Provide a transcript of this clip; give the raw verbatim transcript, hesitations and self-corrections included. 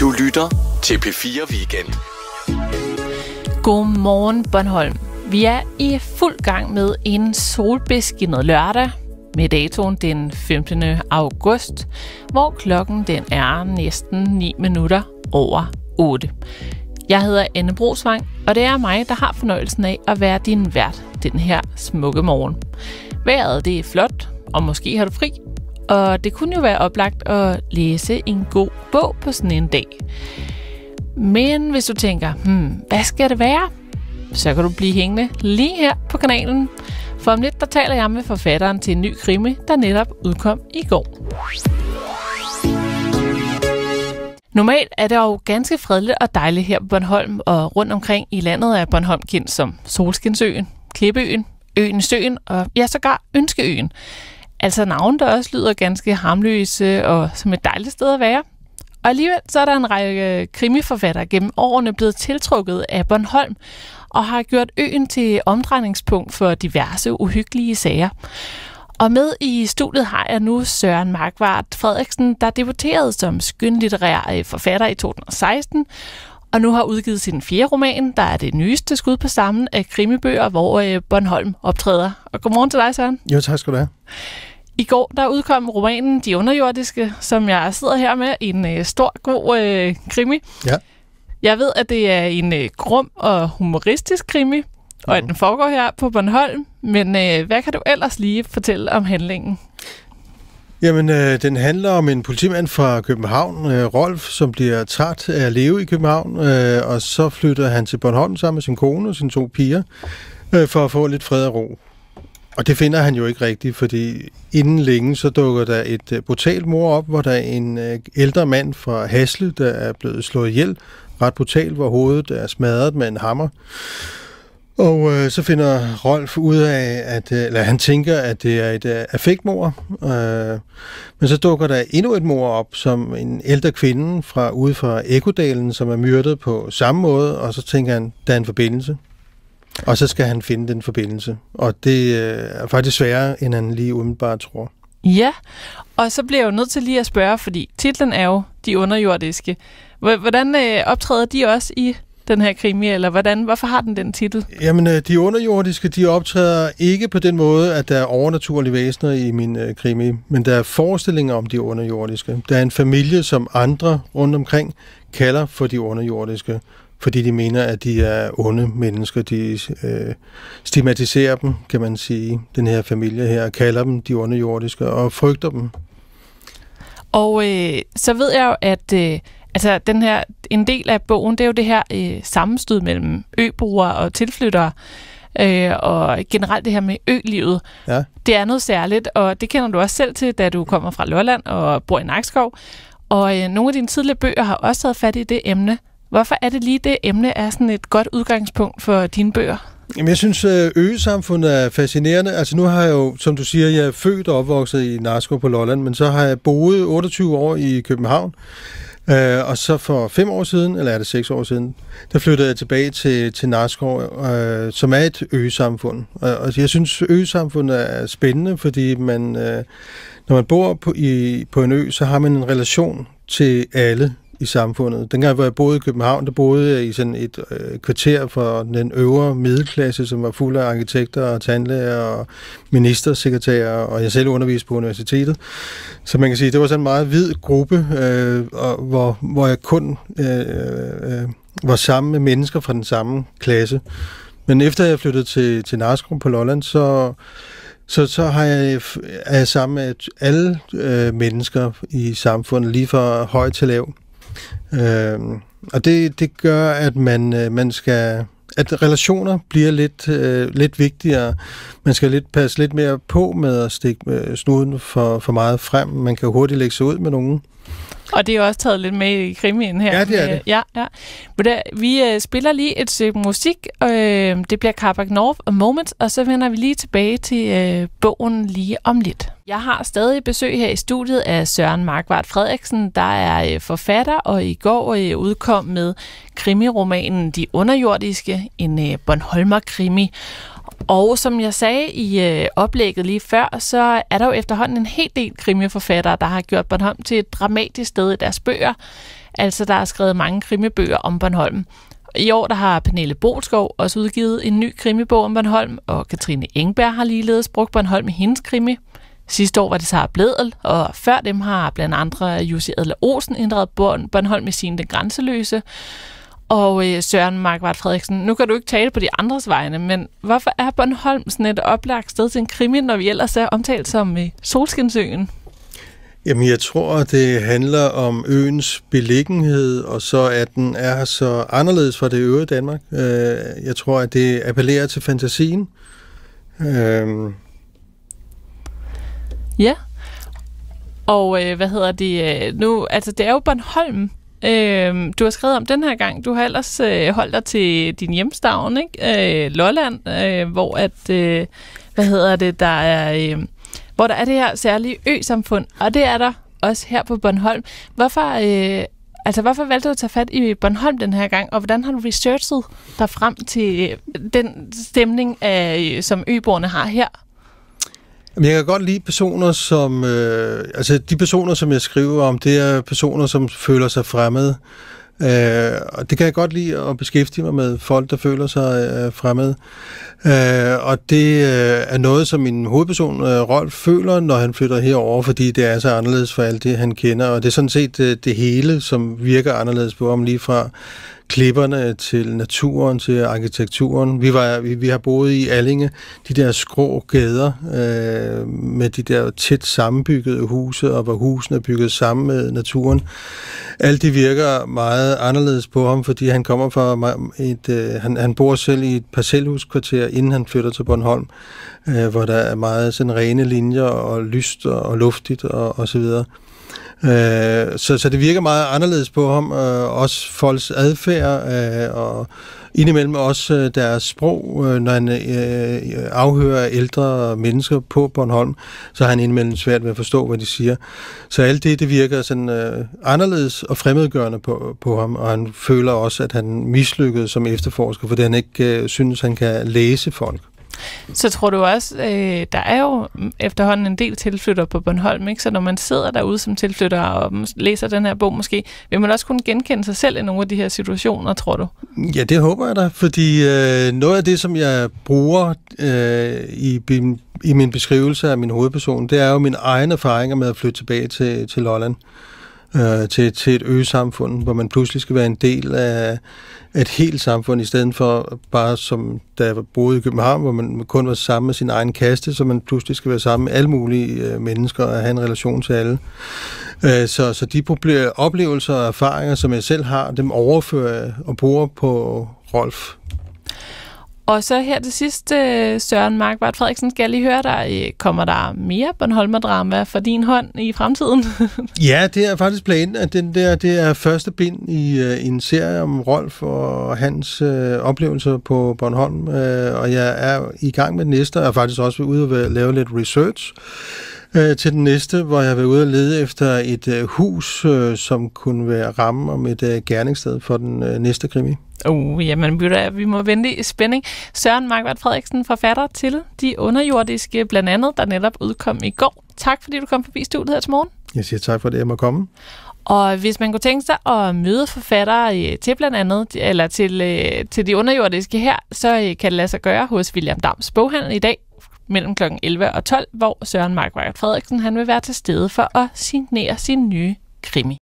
Du lytter til P fire Weekend. Godmorgen Bornholm. Vi er i fuld gang med en solbeskinnet lørdag med datoen den femtende august, hvor klokken den er næsten ni minutter over otte. Jeg hedder Anne Brosvang, og det er mig, der har fornøjelsen af at være din vært den her smukke morgen. Vejret det er flot, og måske har du fri, og det kunne jo være oplagt at læse en god bog på sådan en dag. Men hvis du tænker, hmm, hvad skal det være? Så kan du blive hængende lige her på kanalen. For om lidt, der taler jeg med forfatteren til en ny krimi, der netop udkom i går. Normalt er det jo ganske fredeligt og dejligt her på Bornholm, og rundt omkring i landet er Bornholm kendt som Solskinsøen, Klippeøen, Øen i Søen og ja, sågar Ønskeøen. Altså navne, der også lyder ganske harmløse og som et dejligt sted at være. Og alligevel så er der en række krimiforfattere gennem årene blevet tiltrukket af Bornholm og har gjort øen til omdrejningspunkt for diverse uhyggelige sager. Og med i studiet har jeg nu Søren Markvart Frederiksen, der debuterede som skønlitterær forfatter i to tusind og seksten, og nu har udgivet sin fjerde roman, der er det nyeste skud på stammen af krimibøger, hvor Bornholm optræder. Og godmorgen til dig, Søren. Jo, tak skal du have. I går der udkom romanen De Underjordiske, som jeg sidder her med, en øh, stor, god øh, krimi. Ja. Jeg ved, at det er en øh, grum og humoristisk krimi, og at den foregår her på Bornholm. Men øh, hvad kan du ellers lige fortælle om handlingen? Jamen, øh, den handler om en politimand fra København, øh, Rolf, som bliver træt af at leve i København, øh, og så flytter han til Bornholm sammen med sin kone og sine to piger, øh, for at få lidt fred og ro. Og det finder han jo ikke rigtigt, fordi inden længe så dukker der et uh, brutalt mord op, hvor der er en uh, ældre mand fra Hasle, der er blevet slået ihjel. Ret brutalt, hvor hovedet er smadret med en hammer. Og uh, så finder Rolf ud af, at uh, eller han tænker, at det er et uh, affektmord. Uh, men så dukker der endnu et mord op, som en ældre kvinde fra ude fra Ekkodalen, som er myrdet på samme måde. Og så tænker han, der er en forbindelse. Og så skal han finde den forbindelse. Og det er faktisk sværere, end han lige umiddelbart tror. Ja, og så bliver jeg jo nødt til lige at spørge, fordi titlen er jo De Underjordiske. Hvordan øh, optræder de også i den her krimi, eller hvordan, hvorfor har den den titel? Jamen, De Underjordiske, de optræder ikke på den måde, at der er overnaturlige væsener i min øh, krimi, men der er forestillinger om de underjordiske. Der er en familie, som andre rundt omkring kalder for de underjordiske, fordi de mener, at de er onde mennesker. De øh, stigmatiserer dem, kan man sige, den her familie her, kalder dem de underjordiske og frygter dem. Og øh, så ved jeg jo, at øh, altså, den her, en del af bogen, det er jo det her øh, sammenstød mellem øboere og tilflyttere, øh, og generelt det her med ølivet. Ja. Det er noget særligt, og det kender du også selv til, da du kommer fra Lolland og bor i Nakskov. Og øh, nogle af dine tidligere bøger har også taget fat i det emne. Hvorfor er det lige det emne er sådan et godt udgangspunkt for dine bøger? Jamen, jeg synes, øsamfundet er fascinerende. Altså nu har jeg jo, som du siger, jeg er født og opvokset i Nakskov på Lolland, men så har jeg boet otteogtyve år i København. Øh, og så for fem år siden, eller er det seks år siden, der flyttede jeg tilbage til, til Nakskov, øh, som er et øsamfund. Og, og jeg synes, øsamfundet er spændende, fordi man, øh, når man bor på, i, på en ø, så har man en relation til alle i samfundet. Dengang, hvor jeg boede i København, der boede jeg i sådan et øh, kvarter for den øvre middelklasse, som var fuld af arkitekter og tandlæger og ministersekretærer, og jeg selv underviste på universitetet. Så man kan sige, det var sådan en meget hvid gruppe, øh, og, hvor, hvor jeg kun øh, øh, var sammen med mennesker fra den samme klasse. Men efter jeg flyttede til, til Nakskov på Lolland, så Så, så har jeg, er jeg sammen med alle øh, mennesker i samfundet, lige fra høj til lav. Øh, og det, det gør, at man, øh, man skal, at relationer bliver lidt, øh, lidt vigtigere. Man skal lidt passe lidt mere på med at stikke øh, snuden for, for meget frem. Man kan hurtigt lægge sig ud med nogen. Og det er også taget lidt med i krimien her. Ja, det er det. Ja, ja. Vi øh, spiller lige et stykke musik. Øh, det bliver Carbac North og Moments, og så vender vi lige tilbage til øh, bogen lige om lidt. Jeg har stadig besøg her i studiet af Søren Markvart Frederiksen, der er øh, forfatter, og i går øh, udkom med krimiromanen De Underjordiske, en øh, Bornholmer-krimi. Og som jeg sagde i øh, oplægget lige før, så er der jo efterhånden en hel del krimiforfattere, der har gjort Bornholm til et dramatisk sted i deres bøger. Altså, der er skrevet mange krimibøger om Bornholm. I år der har Pernille Bolskov også udgivet en ny krimibog om Bornholm, og Katrine Engberg har ligeledes brugt Bornholm i hendes krimi. Sidste år var det Sara Blædel, og før dem har blandt andre Jussi Adler Olsen ændret Bornholm i sin Den Grænseløse. Og øh, Søren Markvart Frederiksen, nu kan du ikke tale på de andres vegne, men hvorfor er Bornholm sådan et oplagt sted til en krimi, når vi ellers er omtalt som øh, Solskinsøen? Jamen, jeg tror, det handler om øens beliggenhed, og så at den er så anderledes fra det øvrige Danmark. Jeg tror, at det appellerer til fantasien. Ja, og øh, hvad hedder det nu? Altså, det er jo Bornholm, øh, du har skrevet om den her gang. Du har ellers øh, holdt dig til din hjemstavn, ikke? Øh, Lolland, øh, hvor at, øh, hvad hedder det, der er... Øh, hvor der er det her særlige ø-samfund, og det er der også her på Bornholm. Hvorfor, øh, altså, hvorfor valgte du at tage fat i Bornholm den her gang, og hvordan har du researchet dig frem til den stemning, af, som øboerne har her? Jeg kan godt lide personer, som... Øh, altså, de personer, som jeg skriver om, det er personer, som føler sig fremmede. Øh, og det kan jeg godt lide at beskæftige mig med folk, der føler sig øh, fremmede. Øh, og det øh, er noget, som min hovedperson, øh, Rolf, føler, når han flytter herover, fordi det er så anderledes for alt det, han kender. Og det er sådan set øh, det hele, som virker anderledes på ham, lige fra klipperne til naturen, til arkitekturen. Vi, var, vi, vi har boet i Allinge, de der skrå gader øh, med de der tæt sammenbyggede huse, og hvor husene er bygget sammen med naturen. Alt det virker meget anderledes på ham, fordi han kommer fra et, øh, han, han bor selv i et parcelhuskvarter, inden han flytter til Bornholm, øh, hvor der er meget sådan rene linjer og lyst og, og luftigt og, og så videre. Øh, så, så det virker meget anderledes på ham, øh, også folks adfærd, øh, og indimellem også øh, deres sprog. Øh, når han øh, afhører ældre mennesker på Bornholm, så har han indimellem svært ved at forstå, hvad de siger. Så alt det, det virker sådan øh, anderledes og fremmedgørende på, på ham, og han føler også, at han mislykkedes som efterforsker, fordi han ikke øh, synes, han kan læse folk. Så tror du også, øh, der er jo efterhånden en del tilflyttere på Bornholm, ikke? Så når man sidder derude som tilflytter og læser den her bog måske, vil man også kunne genkende sig selv i nogle af de her situationer, tror du? Ja, det håber jeg da, fordi øh, noget af det, som jeg bruger øh, i, i min beskrivelse af min hovedperson, det er jo mine egne erfaringer med at flytte tilbage til, til Lolland. Øh, til, til et ø-samfund, hvor man pludselig skal være en del af et helt samfund, i stedet for bare som da jeg boede i København, hvor man kun var sammen med sin egen kaste, så man pludselig skal være sammen med alle mulige øh, mennesker og have en relation til alle. Øh, så, så de oplevelser og erfaringer, som jeg selv har, dem overfører jeg og bruger på Rolf. Og så her til sidst, Søren Markvart Frederiksen, skal jeg lige høre dig. Kommer der mere Bornholmer-drama for din hånd i fremtiden? Ja, det er faktisk planen, at den der, det er første bind i, i en serie om Rolf og hans øh, oplevelser på Bornholm. Øh, og jeg er i gang med den næste, og jeg er faktisk også ude og lave lidt research øh, til den næste, hvor jeg har været ude og lede efter et øh, hus, øh, som kunne være ramme om et øh, gerningssted for den øh, næste krimi. Uh, jamen, vi må vente i spænding. Søren Markvart Frederiksen, forfatter til De Underjordiske, blandt andet, der netop udkom i går. Tak, fordi du kom forbi studiet her til morgen. Jeg siger tak for det, jeg må komme. Og hvis man kunne tænke sig at møde forfattere til blandt andet, eller til, til De Underjordiske her, så kan det lade sig gøre hos William Dams Boghandel i dag mellem klokken elleve og tolv, hvor Søren Markvart Frederiksen han vil være til stede for at signere sin nye krimi.